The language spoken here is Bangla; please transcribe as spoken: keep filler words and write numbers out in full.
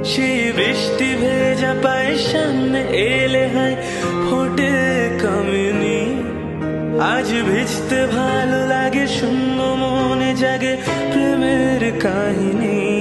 সেই বৃষ্টি ভেজা পায়ের সামনে এলে হয় ফোটে কামিনী। আজ ভিজতে ভালো লাগে, শূন্য মনে জাগে প্রেমের কাহিনী।